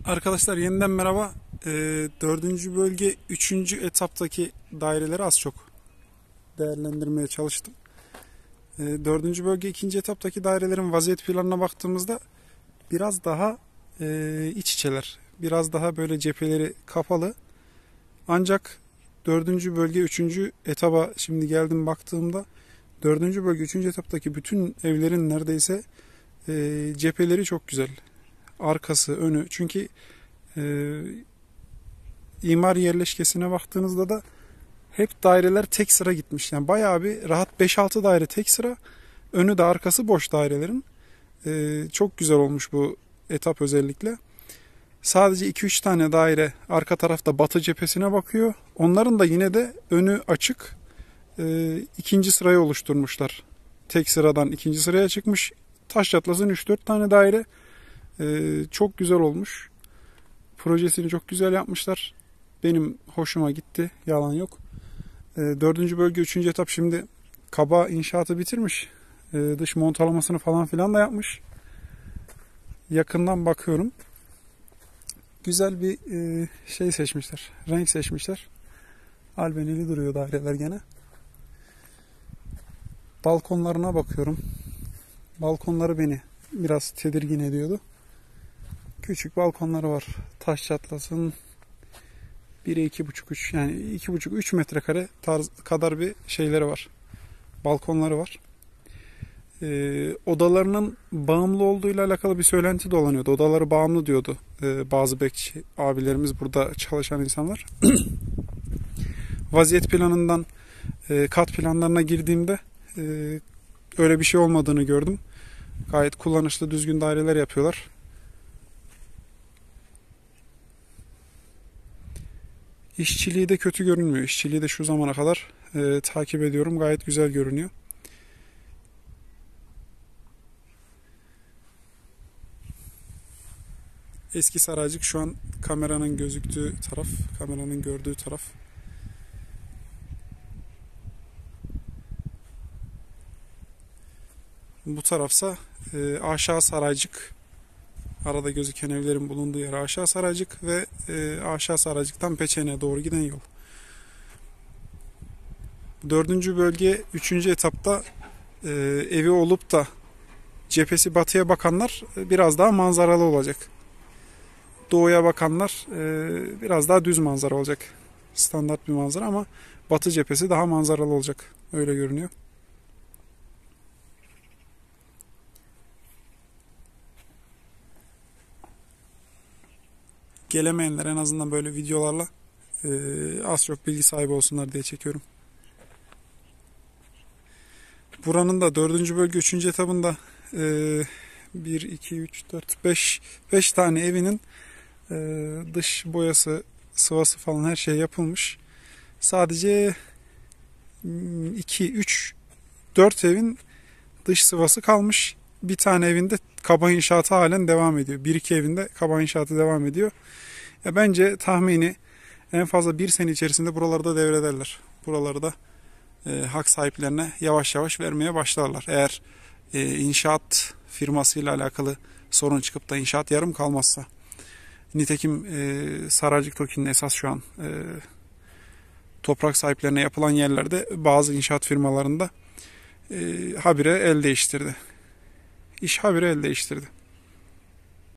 Arkadaşlar yeniden merhaba. 4. bölge 3. etaptaki daireleri az çok değerlendirmeye çalıştım. 4. bölge 2. etaptaki dairelerin vaziyet planına baktığımızda biraz daha iç içeler. Biraz daha böyle cepheleri kapalı. Ancak 4. bölge 3. etaba şimdi geldim baktığımda 4. bölge 3. etaptaki bütün evlerin neredeyse cepheleri çok güzel. Arkası, önü. Çünkü imar yerleşkesine baktığınızda da hep daireler tek sıra gitmiş. Yani bayağı bir rahat 5-6 daire tek sıra. Önü de arkası boş dairelerin. Çok güzel olmuş bu etap özellikle. Sadece 2-3 tane daire arka tarafta batı cephesine bakıyor. Onların da yine de önü açık. İkinci sırayı oluşturmuşlar. Tek sıradan ikinci sıraya çıkmış. Taş çatlasın 3-4 tane daire. Çok güzel olmuş. Projesini çok güzel yapmışlar. Benim hoşuma gitti. Yalan yok. 4. bölge 3. etap şimdi kaba inşaatı bitirmiş. Dış montalamasını falan filan da yapmış. Yakından bakıyorum. Güzel bir şey seçmişler. Renk seçmişler. Albenili duruyor daireler gene. Balkonlarına bakıyorum. Balkonları beni biraz tedirgin ediyordu. Küçük balkonları var. Taş çatlasın 1'e 2,5-3 yani 2,5-3 metrekare kadar bir şeyleri var. Balkonları var. Odalarının bağımlı olduğuyla alakalı bir söylenti dolanıyordu. Odaları bağımlı diyordu bazı bekçi abilerimiz, burada çalışan insanlar. Vaziyet planından kat planlarına girdiğimde öyle bir şey olmadığını gördüm. Gayet kullanışlı, düzgün daireler yapıyorlar. İşçiliği de kötü görünmüyor. İşçiliği de şu zamana kadar takip ediyorum. Gayet güzel görünüyor. Eski Saraycık şu an kameranın gözüktüğü taraf, kameranın gördüğü taraf. Bu tarafsa Aşağı Saraycık. Arada gözüken evlerin bulunduğu yer Aşağı Saraycık ve Aşağı Saraycık'tan Peçene'ye doğru giden yol. 4. bölge 3. etapta evi olup da cephesi batıya bakanlar biraz daha manzaralı olacak. Doğuya bakanlar biraz daha düz manzara olacak. Standart bir manzara ama batı cephesi daha manzaralı olacak. Öyle görünüyor. Gelemeyenler en azından böyle videolarla az çok bilgi sahibi olsunlar diye çekiyorum. Buranın da 4. bölge 3. etabında 1, 2, 3, 4, 5 tane evinin dış boyası, sıvası falan her şey yapılmış. Sadece 2, 3, 4 evin dış sıvası kalmış. Bir tane evinde kaba inşaatı halen devam ediyor. 1-2 evinde kaba inşaatı devam ediyor. Bence tahmini en fazla 1 sene içerisinde buralarda devrederler. Buraları da hak sahiplerine yavaş yavaş vermeye başlarlar. Eğer inşaat firmasıyla alakalı sorun çıkıp da inşaat yarım kalmazsa. Nitekim Saraycık TOKİ'nin esas şu an toprak sahiplerine yapılan yerlerde bazı inşaat firmalarında habire el değiştirdi. İş habire el değiştirdi.